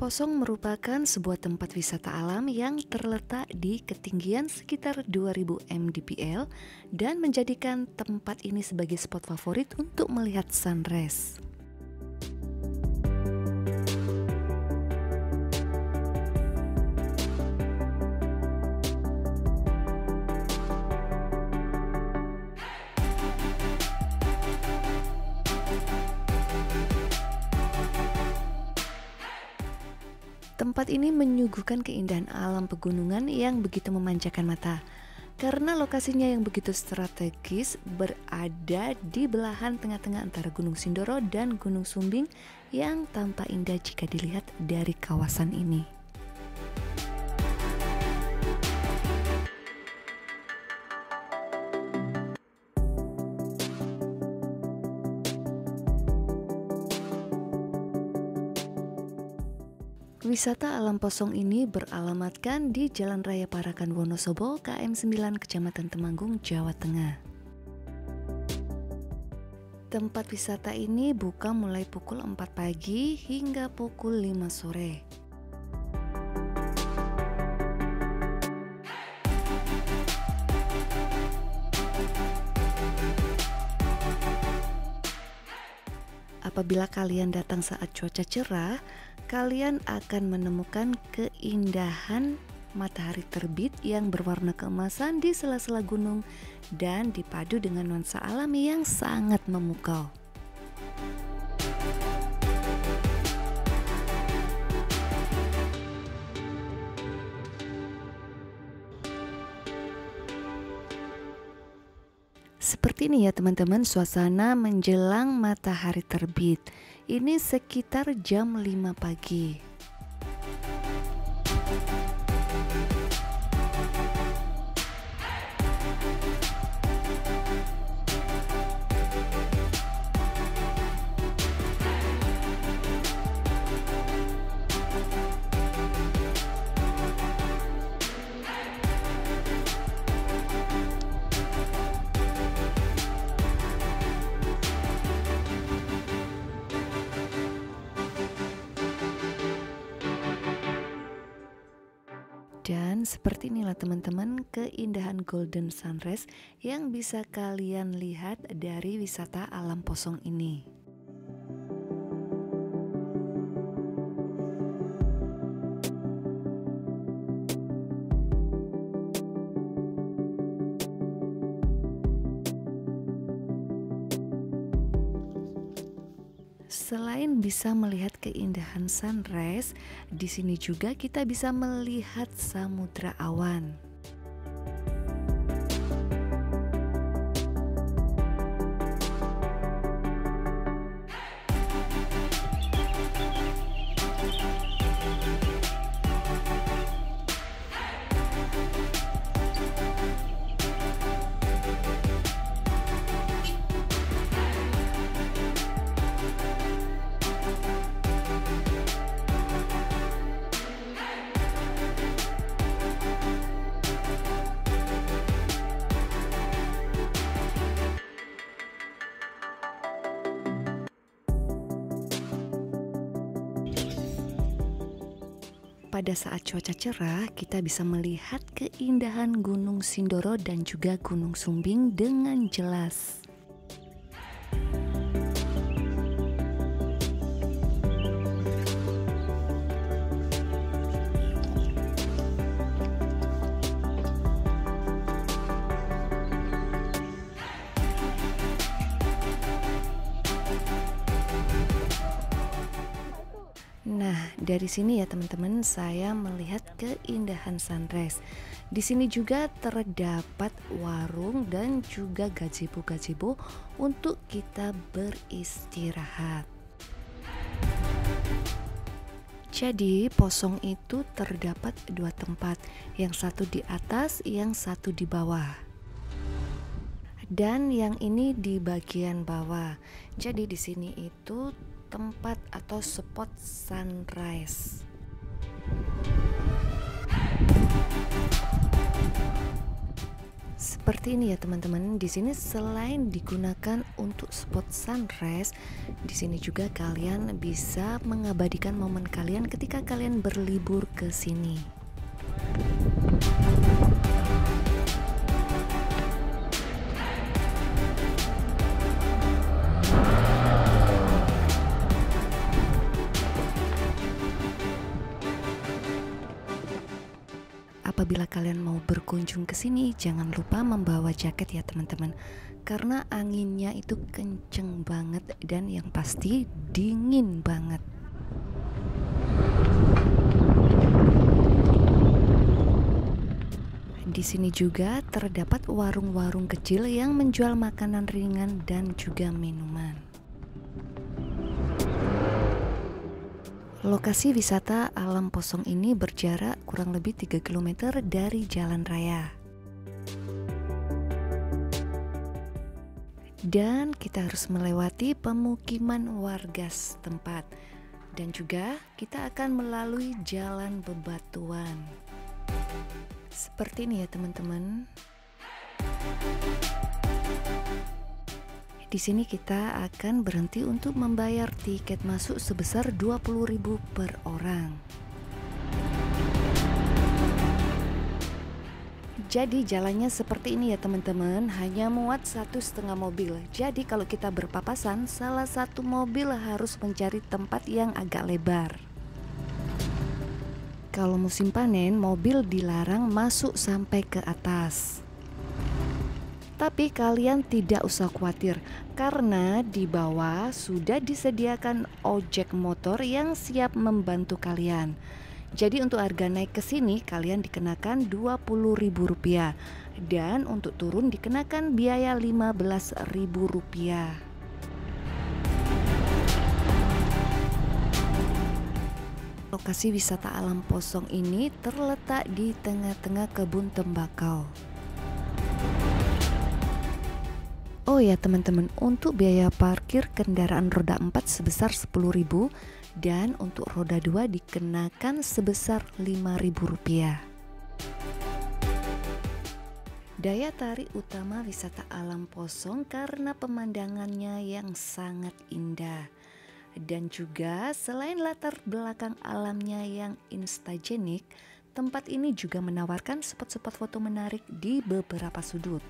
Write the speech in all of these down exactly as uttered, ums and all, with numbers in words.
Posong merupakan sebuah tempat wisata alam yang terletak di ketinggian sekitar dua ribu mdpl dan menjadikan tempat ini sebagai spot favorit untuk melihat sunrise. Tempat ini menyuguhkan keindahan alam pegunungan yang begitu memanjakan mata. Karena lokasinya yang begitu strategis berada di belahan tengah-tengah antara Gunung Sindoro dan Gunung Sumbing yang tampak indah jika dilihat dari kawasan ini. Wisata alam Posong ini beralamatkan di Jalan Raya Parakan Wonosobo, K M sembilan, Kecamatan Temanggung, Jawa Tengah. Tempat wisata ini buka mulai pukul empat pagi hingga pukul lima sore. Apabila kalian datang saat cuaca cerah, kalian akan menemukan keindahan matahari terbit yang berwarna keemasan di sela-sela gunung dan dipadu dengan nuansa alami yang sangat memukau. Seperti ini ya teman-teman suasana menjelang matahari terbit. Ini sekitar jam lima pagi. Dan seperti inilah teman-teman keindahan golden sunrise yang bisa kalian lihat dari wisata alam Posong ini. Selain bisa melihat keindahan sunrise, di sini juga kita bisa melihat samudra awan. Pada saat cuaca cerah, kita bisa melihat keindahan Gunung Sindoro dan juga Gunung Sumbing dengan jelas. Nah, dari sini ya teman-teman, saya melihat keindahan sunrise. Di sini juga terdapat warung dan juga gazebo-gazebo untuk kita beristirahat. Jadi, Posong itu terdapat dua tempat, yang satu di atas, yang satu di bawah. Dan yang ini di bagian bawah. Jadi di sini itu tempat atau spot sunrise. Seperti ini ya teman-teman. Di sini selain digunakan untuk spot sunrise, di sini juga kalian bisa mengabadikan momen kalian ketika kalian berlibur ke sini. Apabila kalian mau berkunjung ke sini, jangan lupa membawa jaket ya teman-teman, karena anginnya itu kenceng banget dan yang pasti dingin banget. Di sini juga terdapat warung-warung kecil yang menjual makanan ringan dan juga minuman. Lokasi wisata Alam Posong ini berjarak kurang lebih tiga kilometer dari jalan raya. Dan kita harus melewati pemukiman warga setempat. Dan juga kita akan melalui jalan bebatuan. Seperti ini ya teman-teman. Di sini kita akan berhenti untuk membayar tiket masuk sebesar dua puluh ribu per orang. Jadi jalannya seperti ini ya teman-teman, hanya muat satu setengah mobil. Jadi kalau kita berpapasan, salah satu mobil harus mencari tempat yang agak lebar. Kalau musim panen, mobil dilarang masuk sampai ke atas. Tapi kalian tidak usah khawatir, karena di bawah sudah disediakan ojek motor yang siap membantu kalian. Jadi untuk harga naik ke sini kalian dikenakan dua puluh ribu rupiah, dan untuk turun dikenakan biaya lima belas ribu rupiah. Lokasi wisata Alam Posong ini terletak di tengah-tengah kebun tembakau. Oh ya teman-teman, untuk biaya parkir kendaraan roda empat sebesar sepuluh ribu dan untuk roda dua dikenakan sebesar lima ribu rupiah. Daya tarik utama wisata Alam Posong karena pemandangannya yang sangat indah. Dan juga selain latar belakang alamnya yang instagenik, tempat ini juga menawarkan spot-spot foto menarik di beberapa sudut.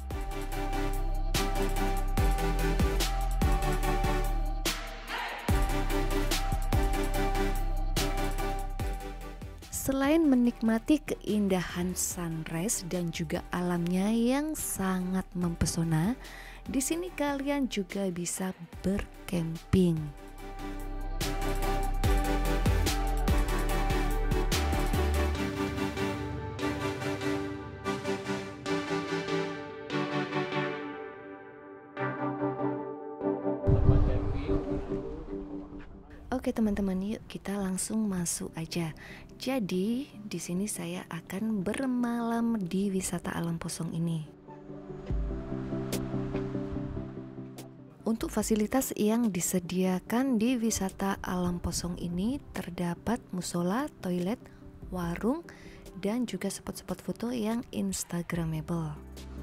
Selain menikmati keindahan sunrise dan juga alamnya yang sangat mempesona, di sini kalian juga bisa bercamping. Oke teman-teman, yuk kita langsung masuk aja. Jadi di sini saya akan bermalam di wisata Alam Posong ini. Untuk fasilitas yang disediakan di wisata Alam Posong ini terdapat musola, toilet, warung, dan juga spot-spot foto yang instagramable.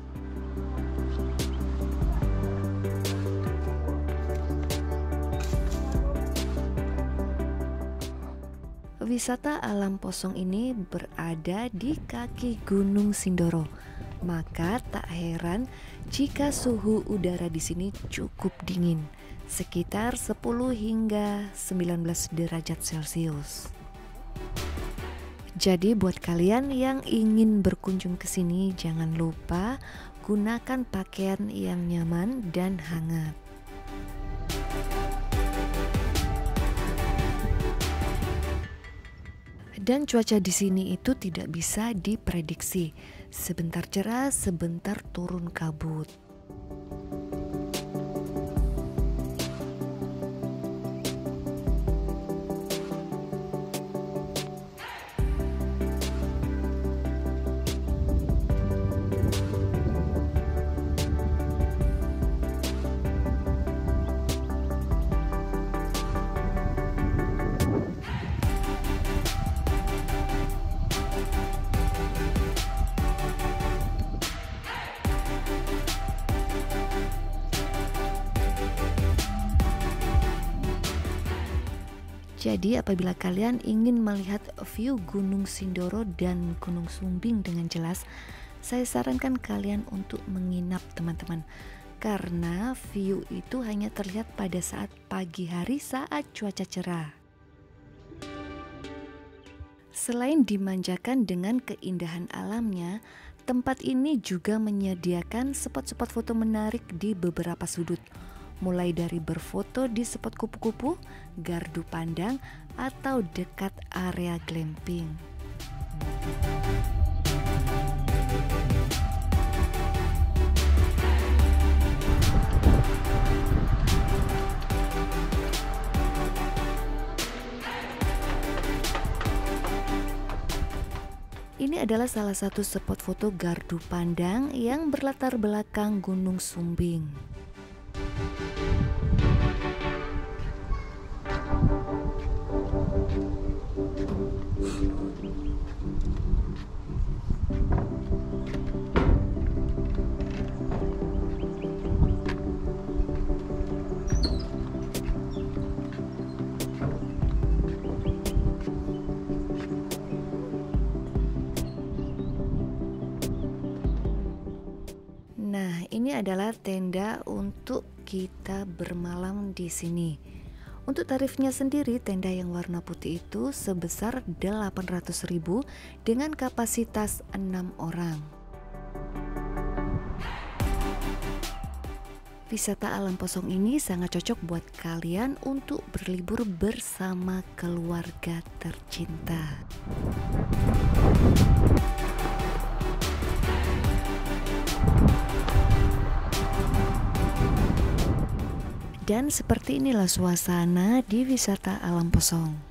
Wisata Alam Posong ini berada di kaki Gunung Sindoro, maka tak heran jika suhu udara di sini cukup dingin, sekitar sepuluh hingga sembilan belas derajat Celcius. Jadi buat kalian yang ingin berkunjung ke sini, jangan lupa gunakan pakaian yang nyaman dan hangat. Dan cuaca di sini itu tidak bisa diprediksi. Sebentar cerah, sebentar turun kabut. Jadi apabila kalian ingin melihat view Gunung Sindoro dan Gunung Sumbing dengan jelas, saya sarankan kalian untuk menginap teman-teman. Karena view itu hanya terlihat pada saat pagi hari saat cuaca cerah. Selain dimanjakan dengan keindahan alamnya, tempat ini juga menyediakan spot-spot foto menarik di beberapa sudut. Mulai dari berfoto di spot kupu-kupu, gardu pandang, atau dekat area glamping. Ini adalah salah satu spot foto gardu pandang yang berlatar belakang Gunung Sumbing. Nah, ini adalah tenda untuk kita bermalam di sini. Untuk tarifnya sendiri, tenda yang warna putih itu sebesar delapan ratus ribu dengan kapasitas enam orang. Wisata alam Posong ini sangat cocok buat kalian untuk berlibur bersama keluarga tercinta. Dan seperti inilah suasana di wisata alam Posong.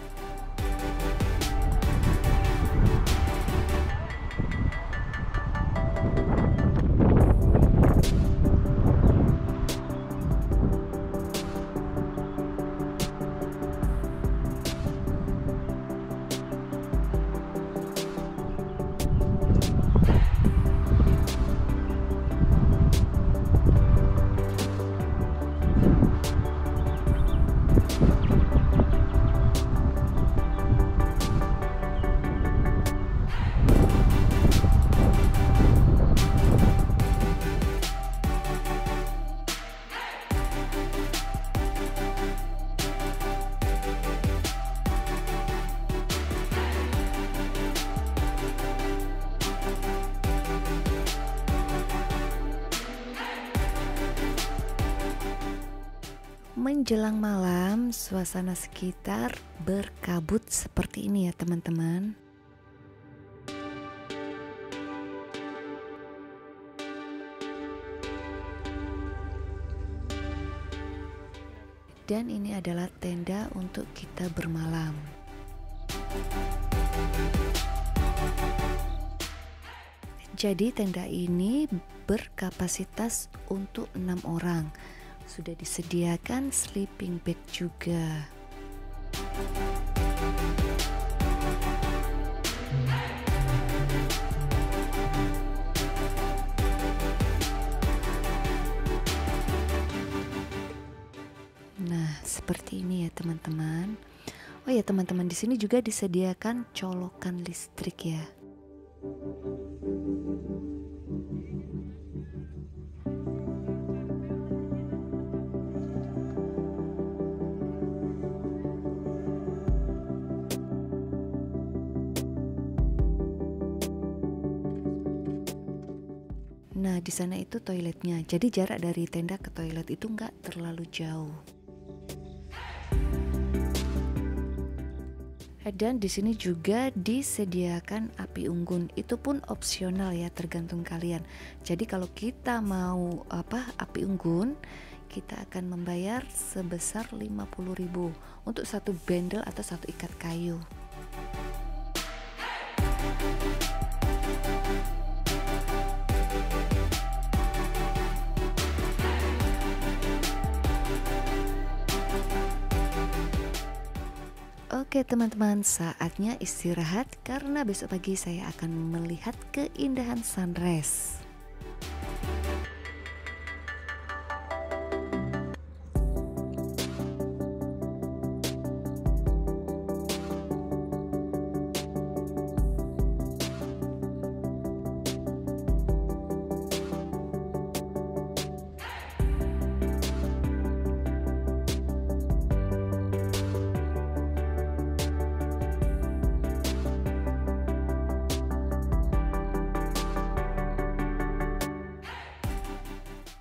Menjelang malam, suasana sekitar berkabut seperti ini ya teman-teman. Dan ini adalah tenda untuk kita bermalam. Jadi tenda ini berkapasitas untuk enam orang. Sudah disediakan sleeping bag juga. Nah, seperti ini ya teman-teman. Oh ya teman-teman, di sini juga disediakan colokan listrik ya. Nah, di sana itu toiletnya. Jadi jarak dari tenda ke toilet itu nggak terlalu jauh. Dan di sini juga disediakan api unggun. Itu pun opsional ya, tergantung kalian. Jadi kalau kita mau apa api unggun, kita akan membayar sebesar lima puluh ribu untuk satu bendel atau satu ikat kayu. Oke teman-teman, saatnya istirahat karena besok pagi saya akan melihat keindahan sunrise.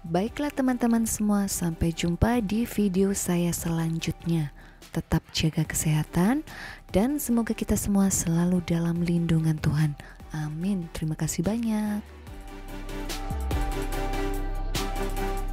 Baiklah teman-teman semua, sampai jumpa di video saya selanjutnya. Tetap jaga kesehatan dan semoga kita semua selalu dalam lindungan Tuhan. Amin. Terima kasih banyak.